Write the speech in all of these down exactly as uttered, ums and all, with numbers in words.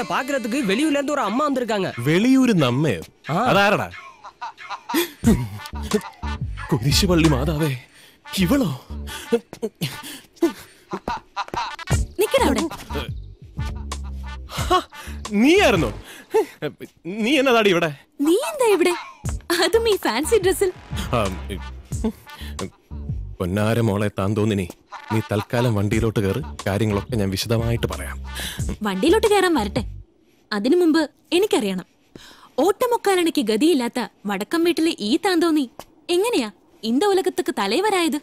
உன்னை பாக்குறதுக்கு வெளியூர்ல இருந்து ஒரு அம்மா வந்திருக்காங்க. வெளியூர் നമ്മേ? അതാരടാ? കുരിശുപള്ളി മാതാവേ, ഇവളോ? നിക്കടാ അവിടെ. നീയായിരുന്നോ? നീ എന്നതാടി ഇവിടെ? നീ എന്താ ഇവിടെ? അതും ഈ ഫാൻസി ഡ്രസ്സിൽ. പൊന്നാര മോളെ താന്തോന്നിനി, നീ തൽക്കാലം വണ്ടിയിലോട്ട് കയറി, കാര്യങ്ങളൊക്കെ ഞാൻ വിശദമായിട്ട് പറയാം. വണ്ടിയിലോട്ട് കയറാൻ വരട്ടെ. അതിനു മുമ്പ് എനിക്കറിയണം, ഓട്ടമൊക്കാലണയ്ക്ക് ഗതിയില്ലാത്ത വടക്കം വീട്ടിലെ ഈ താന്തോന്നി എങ്ങനെയാ ഇന്ത ഉലകത്തേക്ക് തലൈവരായത്?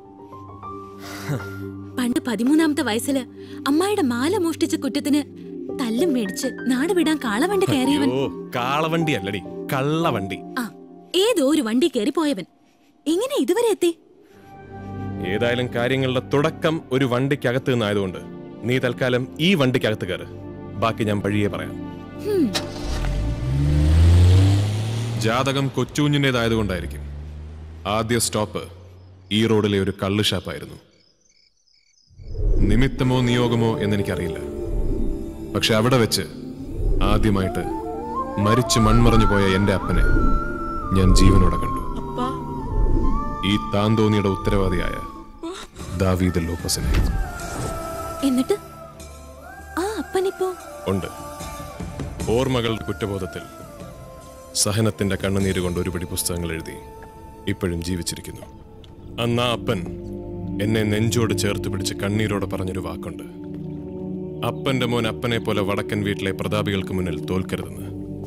പണ്ട് പതിമൂന്നാമത്തെ വയസ്സില് അമ്മായിയുടെ മാല മോഷ്ടിച്ച കുറ്റത്തിന് തല്ലും മേടിച്ച് നാട് വിടാൻ കാളവണ്ടി കയറിയവൻ. കാളവണ്ടി അല്ലടി, കള്ളവണ്ടി. ആ, ഏതോ ഒരു വണ്ടി കയറി പോയവൻ എങ്ങനെ ഇതുവരെ എത്തി? ഏതായാലും കാര്യങ്ങളുടെ തുടക്കം ഒരു വണ്ടിക്കകത്ത് നിന്നായതുകൊണ്ട് നീ തൽക്കാലം ഈ വണ്ടിക്കകത്ത് കയറ്. ബാക്കി ഞാൻ വഴിയെ പറയാം. ജാതകം കൊച്ചുകുഞ്ഞിൻ്റെതായതുകൊണ്ടായിരിക്കും ആദ്യ സ്റ്റോപ്പ് ഈ റോഡിലെ ഒരു കള്ള് ഷാപ്പായിരുന്നു. നിമിത്തമോ നിയോഗമോ എന്നെനിക്കറിയില്ല. പക്ഷെ അവിടെ വെച്ച് ആദ്യമായിട്ട് മരിച്ചു മൺമറഞ്ഞു പോയ എന്റെ അപ്പനെ ഞാൻ ജീവനോടെ കണ്ടു. ഈ താന്തോന്നിയുടെ ഉത്തരവാദിയായ ദാവീദ് ലോപ്പസിനെ. എന്നിട്ട് ആ അപ്പനിപ്പോ ഉണ്ട്. ഓർമ്മകളുടെ കുറ്റബോധത്തിൽ സഹനത്തിന്റെ കണ്ണുനീര് കൊണ്ട് ഒരുപടി പുസ്തകങ്ങൾ എഴുതി ഇപ്പോഴും ജീവിച്ചിരിക്കുന്നു. അന്ന് ആ അപ്പൻ എന്നെ നെഞ്ചോട് ചേർത്ത് പിടിച്ച് കണ്ണീരോടെ പറഞ്ഞൊരു വാക്കുണ്ട്: അപ്പന്റെ മോൻ അപ്പനെ പോലെ വടക്കൻ വീട്ടിലെ പ്രതാപികൾക്ക് മുന്നിൽ തോൽക്കരുതെന്ന്,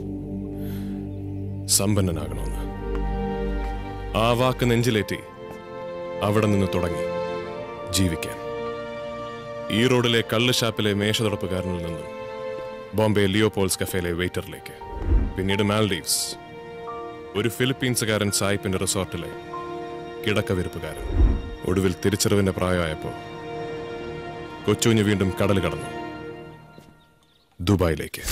സമ്പന്നനാകണമെന്ന്. ആ വാക്ക് നെഞ്ചിലേറ്റി അവിടെ നിന്ന് തുടങ്ങി ജീവിക്കാൻ. ഈ റോഡിലെ കള്ള് ഷാപ്പിലെ മേശതുടപ്പുകാരനിൽ നിന്നും ബോംബെ ലിയോപോൾസ് കഫേയിലെ വെയിറ്ററിലേക്ക്, പിന്നീട് മാൽഡീവ്സ്, ഒരു ഫിലിപ്പീൻസുകാരൻ സായിപ്പിന്റെ റിസോർട്ടിലെ കിടക്കവിരുപ്പുകാരൻ. ഒടുവിൽ തിരിച്ചറിവിന്റെ പ്രായമായപ്പോൾ കൊച്ചുകുഞ്ഞ് വീണ്ടും കടൽ കടന്നു ദുബായിലേക്ക്.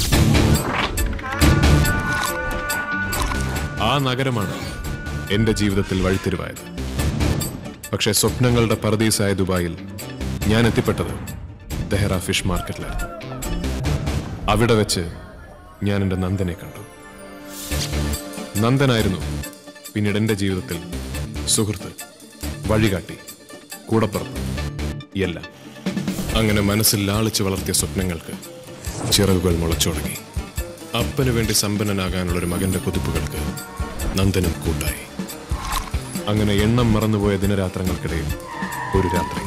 ആ നഗരമാണ് എന്റെ ജീവിതത്തിൽ വഴിത്തിരിവായത്. പക്ഷെ സ്വപ്നങ്ങളുടെ പർദീസായ ദുബായിൽ ഞാൻ എത്തിപ്പെട്ടത് ദെഹ്റ ഫിഷ് മാർക്കറ്റിലാണ്. അവിടെ വെച്ച് ഞാൻ എൻ്റെ നന്ദനെ കണ്ടു. നന്ദനായിരുന്നു പിന്നീട് എൻ്റെ ജീവിതത്തിൽ സുഹൃത്ത്, വഴികാട്ടി, കൂടപ്പുറപ്പ് എല്ലാം. അങ്ങനെ മനസ്സിൽ ലാളിച്ച് വളർത്തിയ സ്വപ്നങ്ങൾക്ക് ചിറകുകൾ മുളച്ചു തുടങ്ങി. അപ്പനു വേണ്ടി സമ്പന്നനാകാനുള്ളൊരു മകന്റെ കുതിപ്പുകൾക്ക് നന്ദനും കൂട്ടായി. അങ്ങനെ എണ്ണം മറന്നുപോയ ദിനരാത്രങ്ങൾക്കിടയിൽ ഒരു രാത്രി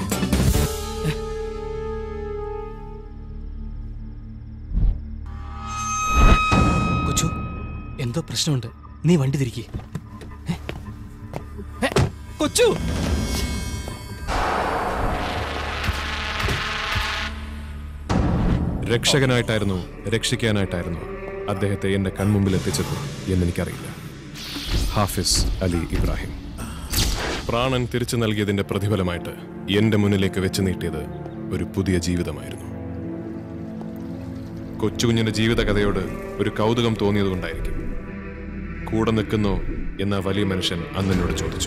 കൊച്ചു, എന്തോ പ്രശ്നമുണ്ട്, നീ വണ്ടി തിരികെ. കൊച്ചു, രക്ഷകനായിട്ടായിരുന്നു രക്ഷിക്കാനായിട്ടായിരുന്നു അദ്ദേഹത്തെ എന്റെ കൺമുമ്പിൽ എത്തിച്ചത് എന്നെനിക്കറിയില്ല. ഹാഫിസ് അലി ഇബ്രാഹിം. പ്രാണൻ തിരിച്ചു നൽകിയതിന്റെ പ്രതിഫലമായിട്ട് എന്റെ മുന്നിലേക്ക് വെച്ച് നീട്ടിയത് ഒരു പുതിയ ജീവിതമായിരുന്നു. കൊച്ചുകുഞ്ഞിന്റെ ജീവിതകഥയോട് ഒരു കൗതുകം തോന്നിയതുകൊണ്ടായിരിക്കും കൂടെ നിൽക്കുന്നോ എന്ന വലിയ മനുഷ്യൻ അന്നെന്നോട് ചോദിച്ചു.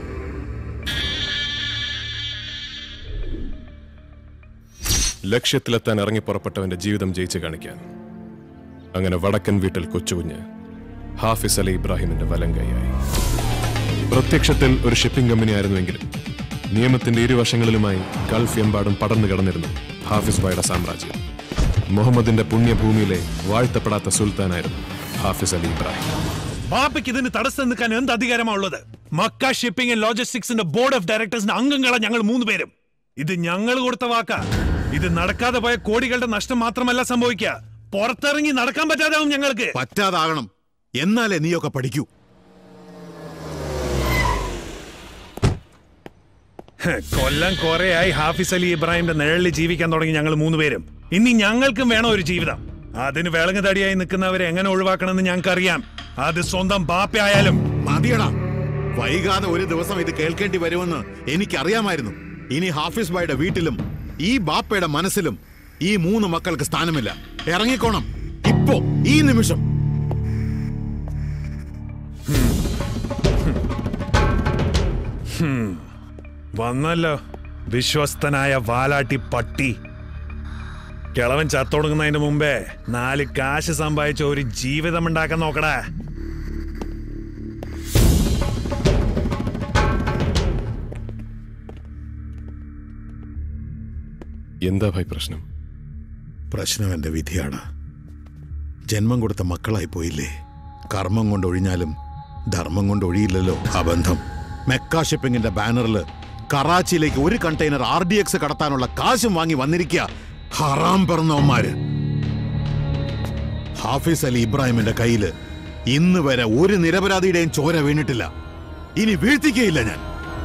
ലക്ഷ്യത്തിലെത്താൻ ഇറങ്ങി പുറപ്പെട്ടവന്റെ ജീവിതം ജയിച്ചു കാണിക്കാൻ അങ്ങനെ വടക്കൻ വീട്ടിൽ കൊച്ചുകുഞ്ഞ് ഹാഫിസ് അലി ഇബ്രാഹിമിന്റെ വലങ്കയായി. പ്രത്യക്ഷത്തിൽ ഒരു ഷിപ്പിംഗ് കമ്പനി ആയിരുന്നുവെങ്കിലും നിയമത്തിന്റെ ഇരുവശങ്ങളിലുമായി ഗൾഫ് എമ്പാടും പടർന്നു കിടന്നിരുന്നു ഹാഫിസ് ബായുടെ സാമ്രാജ്യം. മുഹമ്മദിന്റെ പുണ്യഭൂമിയിലെ വാഴ്ത്തപ്പെടാത്ത സുൽത്താനായിരുന്നു ഹാഫിസ് അലി ഇബ്രാഹിം. ബാപ്പയ്ക്ക് ഇതിന് തടസ്സം നിൽക്കാൻ എന്ത് അധികാരമാണുള്ളത്? മക്ക ഷിപ്പിംഗ് ആൻഡ് ലോജിസ്റ്റിക്സിന്റെ ബോർഡ് ഓഫ് ഡയറക്ടേഴ്സിന്റെ അംഗങ്ങളാണ് ഞങ്ങൾ മൂന്ന് പേരും. ഇത് ഞങ്ങൾ കൊടുത്ത വാക്കാ. ഇത് നടക്കാതെ പോയ കോടികളുടെ നഷ്ടം മാത്രമല്ല സംഭവിക്കുക, പുറത്തിറങ്ങി നടക്കാൻ പറ്റാതാവും ഞങ്ങൾക്ക്. പറ്റാതാകണം, എന്നാലേ നീയൊക്കെ പഠിക്കൂ. കൊല്ലം കുറേയായി ഹാഫിസ് അലി ഇബ്രാഹിമിന്റെ നിഴലിൽ ജീവിക്കാൻ തുടങ്ങി ഞങ്ങൾ മൂന്നുപേരും. ഇനി ഞങ്ങൾക്കും വേണം ഒരു ജീവിതം. അതിന് വിളങ്ങ് തടിയായി നിൽക്കുന്നവരെ എങ്ങനെ ഒഴിവാക്കണമെന്ന് ഞങ്ങൾക്കറിയാം. അത് സ്വന്തം ബാപ്പയായാലും മതിയടാ. വൈകാതെ ഒരു ദിവസം ഇത് കേൾക്കേണ്ടി വരുമെന്ന് എനിക്കറിയാമായിരുന്നു. ഇനി ഹാഫിസ് ബായുടെ വീട്ടിലും ഈ ബാപ്പയുടെ മനസ്സിലും ഈ മൂന്ന് മക്കൾക്ക് സ്ഥാനമില്ല. ഇറങ്ങിക്കോണം ഇപ്പോ, ഈ നിമിഷം. വന്നല്ലോ വിശ്വസ്തനായ വാലാട്ടി പട്ടി. കിളവൻ ചത്തൊടുങ്ങുന്നതിന് മുമ്പേ നാല് കാശ് സമ്പാദിച്ച ഒരു ജീവിതം ഉണ്ടാക്കാൻ നോക്കടാ. എന്താ ഭായ് പ്രശ്നം? പ്രശ്നം എന്റെ വിധിയാണ്. ജന്മം കൊടുത്ത മക്കളായി പോയില്ലേ. കർമ്മം കൊണ്ട് ഒഴിഞ്ഞാലും ധർമ്മം കൊണ്ട് ഒഴിയില്ലല്ലോ ആ ബന്ധം. മെക്ക ഷിപ്പിംഗിന്റെ ബാനറിൽ കറാച്ചിയിലേക്ക് ഒരു കണ്ടെയ്നർ ആർ ഡി എക്സ് കടത്താനുള്ള കാശും വാങ്ങി വന്നിരിക്കുക ഹറാം പിറന്നവന്മാര്. ഹാഫിസ് അലി ഇബ്രാഹിമിന്റെ കയ്യില് ഇന്ന് വരെ ഒരു നിരപരാധിയുടെയും ചോര വീണിട്ടില്ല. ഇനി വീഴ്ത്തിക്കയില്ല ഞാൻ.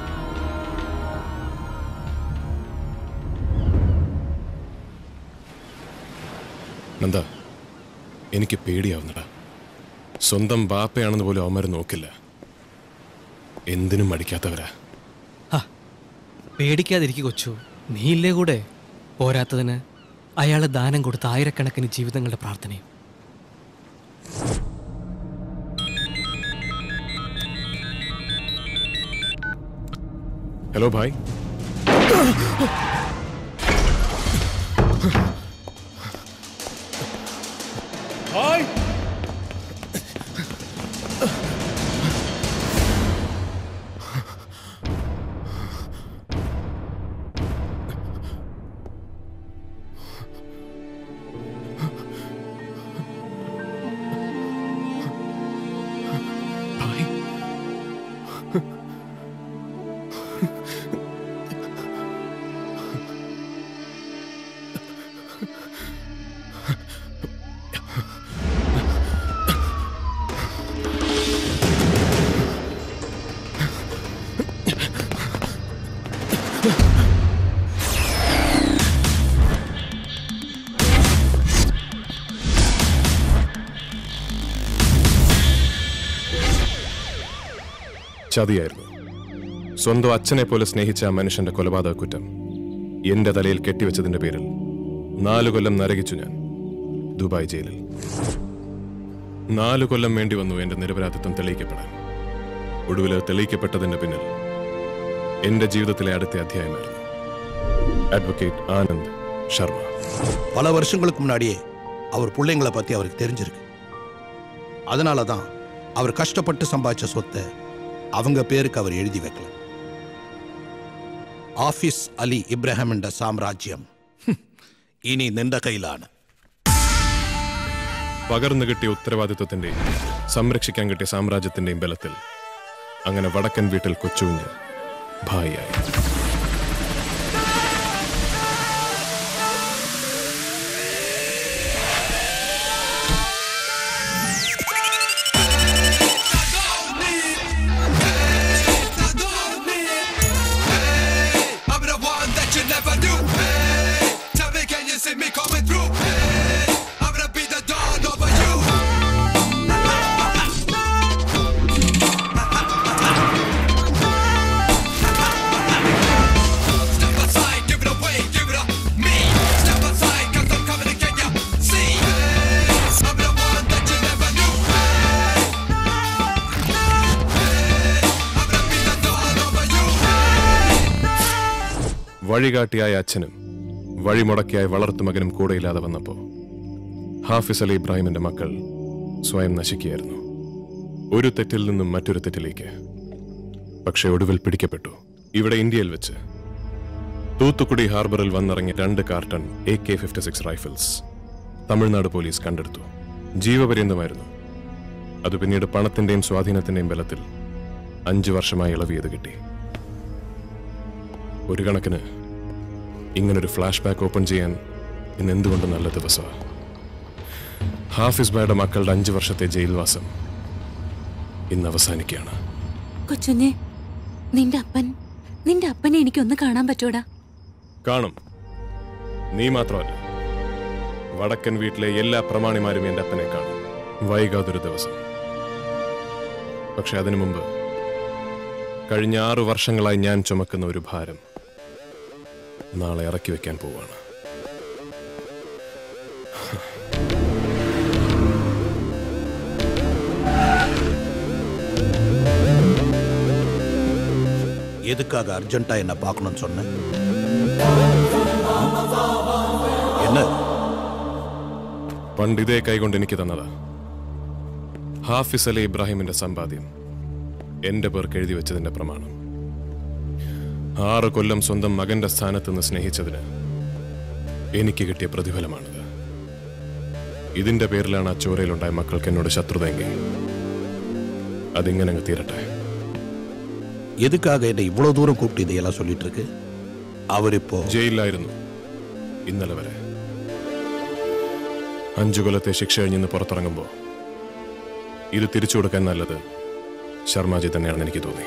എന്താ എനിക്ക് പേടിയാവുന്നടാ. സ്വന്തം ബാപ്പയാണെന്ന് പോലും അവന്മാർ നോക്കില്ല. എന്തിനും മടിക്കാത്തവരാ. പേടിക്കാതിരിക്കും കൊച്ചു, നീയില്ലേ കൂടെ. പോരാത്തതിന് അയാളെ ദാനം കൊടുത്ത ആയിരക്കണക്കിന് ജീവിതങ്ങളുടെ പ്രാർത്ഥനയും. ഹലോ ഭായ്. ഭായ് ചതിയായിരുന്നു. സ്വന്തം അച്ഛനെ പോലെ സ്നേഹിച്ച ആ മനുഷ്യന്റെ കൊലപാതക കുറ്റം എന്റെ തലയിൽ കെട്ടിവെച്ചതിന്റെ പേരിൽ നാലു കൊല്ലം നരകിച്ചു ഞാൻ ദുബായ് ജയിലിൽ. നാലു കൊല്ലം വേണ്ടി വന്നു എന്റെ നിരപരാധിത്വം തെളിയിക്കപ്പെടാൻ. ഒടുവിൽ തെളിയിക്കപ്പെട്ടതിന്റെ പിന്നിൽ എന്റെ ജീവിതത്തിലെ അടുത്ത അധ്യായമായിരുന്നു. അഡ്വക്കേറ്റ് ആനന്ദ് ശർമ്മ. பல வருஷங்களுக்கு முன்னாடியே அவர் பிள்ளைங்களை பத்தி அவருக்கு தெரிஞ்சிருக்கு. அதனால தான் அவர் கஷ்டப்பட்டு சம்பாதிச்ச சொத்தை அவங்க பேருக்கு அவர் எழுதி வைக்கல. ആഫീസ് അലി ഇബ്രാഹിമിന്റെ സാമ്രാജ്യം ഇനി നിന്റെ കയ്യിലാണ്. പകർന്നു കിട്ടിയ ഉത്തരവാദിത്വത്തിന്റെയും സംരക്ഷിക്കാൻ കിട്ടിയ സാമ്രാജ്യത്തിന്റെയും ബലത്തിൽ അങ്ങനെ വടക്കൻ വീട്ടിൽ കൊച്ചുകുഞ്ഞ് ഭായിയായി. വഴികാട്ടിയായ അച്ഛനും വഴിമുടക്കിയായ വളർത്തുമകനും കൂടെയില്ലാതെ വന്നപ്പോൾ ഹാഫിസ് അലി ഇബ്രാഹിമിന്റെ മക്കൾ സ്വയം നശിക്കുകയായിരുന്നു, ഒരു തെറ്റിൽ നിന്നും മറ്റൊരു തെറ്റിലേക്ക്. പക്ഷെ ഒടുവിൽ പിടിക്കപ്പെട്ടു. ഇവിടെ ഇന്ത്യയിൽ വെച്ച് തൂത്തുക്കുടി ഹാർബറിൽ വന്നിറങ്ങിയ രണ്ട് carton A K fifty six rifles Tamil Nadu police കണ്ടെടുത്തു. ജീവപര്യന്തമായിരുന്നു. അത് പിന്നീട് പണത്തിന്റെയും സ്വാധീനത്തിന്റെയും ബലത്തിൽ അഞ്ചു വർഷമായി ഇളവിയത് കിട്ടി. ഒരു കണക്കിന് ഇങ്ങനൊരു ഫ്ലാഷ് ബാക്ക് ഓപ്പൺ ചെയ്യാൻ ഇന്ന് എന്തുകൊണ്ട് നല്ല ദിവസമാണ്. ഹാഫിസ് ഭായുടെ മക്കളുടെ അഞ്ചു വർഷത്തെ ജയിൽവാസം ഇന്ന് അവസാനിക്കുകയാണ്. കൊച്ചുഞ്ഞെ, നിന്റെ അപ്പൻ നിന്റെ അപ്പനെ എനിക്കൊന്ന് കാണാൻ പറ്റൂടാ? കാണും. നീ മാത്രമല്ല, വടക്കൻ വീട്ടിലെ എല്ലാ പ്രമാണിമാരും എന്റെ അപ്പനെ കാണും വൈകാതൊരു ദിവസം. പക്ഷെ അതിനു മുമ്പ് കഴിഞ്ഞ ആറു വർഷങ്ങളായി ഞാൻ ചുമക്കുന്ന ഒരു ഭാരം നാളെ ഇറക്കി വെക്കാൻ പോവാണ്. எதுக்காக அர்ஜென்ட்டா என்ன பார்க்கணும்னு சொன்ன? என்ன പണ്ട് ഇതേ കൈകൊണ്ട് എനിക്ക് തന്നതാ. ഹാഫിസ് അലി ഇബ്രാഹിമിന്റെ സമ്പാദ്യം എന്റെ പേർക്ക് എഴുതി വെച്ചതിന്റെ പ്രമാണം. ആറ് കൊല്ലം സ്വന്തം മകന്റെ സ്ഥാനത്ത് നിന്ന് സ്നേഹിച്ചതിന് എനിക്ക് കിട്ടിയ പ്രതിഫലമാണിത്. ഇതിന്റെ പേരിലാണ് ആ ചോരയിലുണ്ടായ മക്കൾക്ക് എന്നോട് ശത്രുതയെങ്കിൽ അതിങ്ങനെ അങ്ങ് തീരട്ടെ. எதுக்காக என்னை இவ்வளவு தூரம் கூப்பிட்டு இதையெல்லாம் சொல்லிட்டு இருக்கு? அவர் இப்போ ജയിലിലായിരുന്നു ഇന്നലെ വരെ. അഞ്ചു കൊല്ലത്തെ ശിക്ഷ കഴിഞ്ഞ് പുറത്തിറങ്ങുമ്പോൾ ഇത് തിരിച്ചു കൊടുക്കാൻ നല്ലത് ശർമാജി തന്നെയാണെന്ന് എനിക്ക് തോന്നി.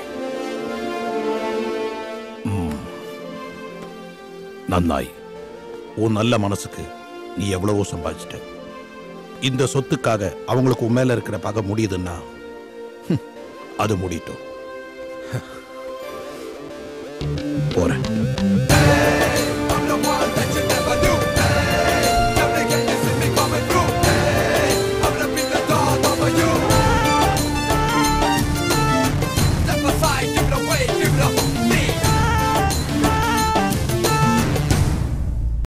நன்னாய். உன் நல்ல மனசுக்கு நீ எவ்வளவோ சம்பாதிச்சிட்ட. இந்த சொத்துக்காக அவங்களுக்கு உன் மேல இருக்கிற பகை முடியுதுன்னா அது முடியட்டும். போறேன்.